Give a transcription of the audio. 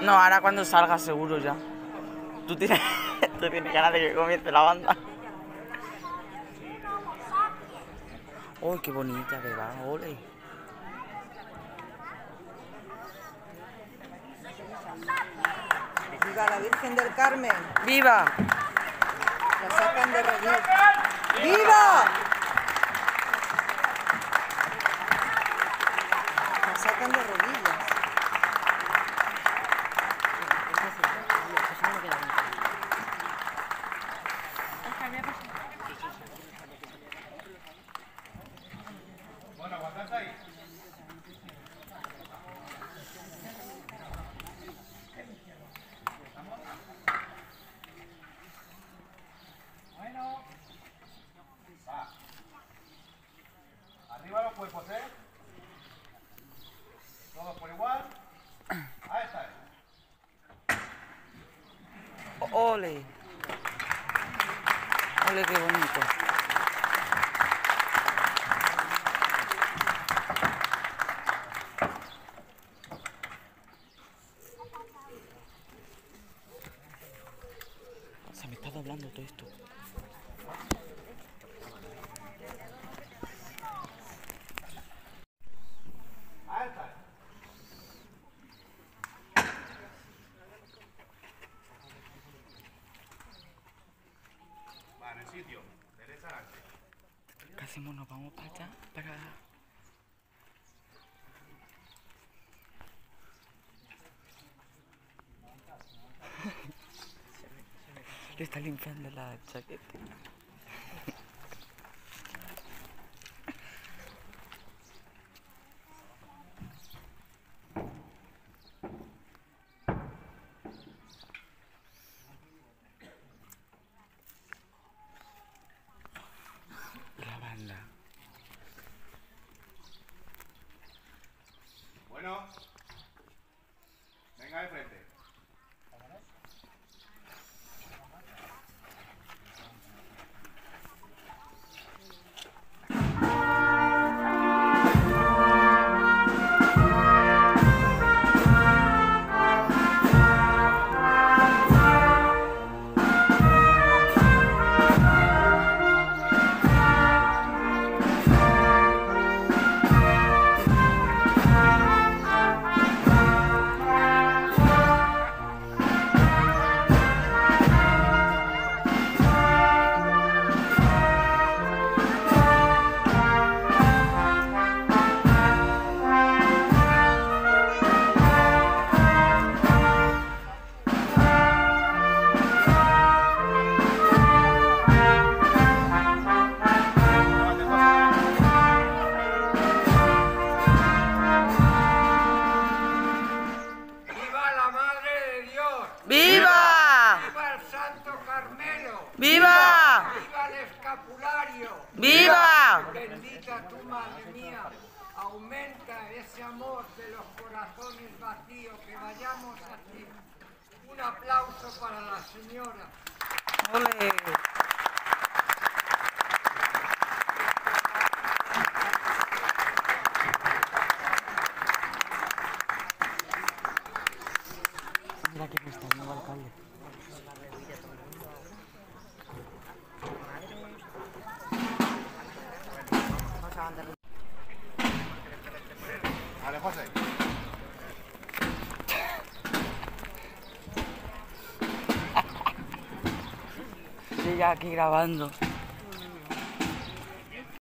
No, ahora cuando salga seguro ya. Tú tienes, tú tienes ganas de que comience la banda. ¡Uy, qué bonita, ¿verdad? ¡Ole! ¡Viva la Virgen del Carmen! ¡Viva! La sacan de rodillas. ¡Viva! La sacan de rodillas. Bueno, aguantad ahí. Bueno. Va. Arriba los cuerpos, ¿eh? Todos por igual. Ahí está. ¡Ole! ¡Ole, qué bonito! Se me está doblando todo esto. Ahí está. Va, en el sitio. Derecha adelante. ¿Qué hacemos? Nos vamos para allá, para... Le está limpiando la chaqueta. La banda. Bueno. Venga de frente. ¡Viva! ¡Viva el Santo Carmelo! ¡Viva! ¡Viva el escapulario! ¡Viva! Bendita tú, madre mía, aumenta ese amor de los corazones vacíos, que vayamos así. Un aplauso para la señora. ¡Ole! Mira que está el nuevo alcalde. Vale, José. Sigue aquí grabando.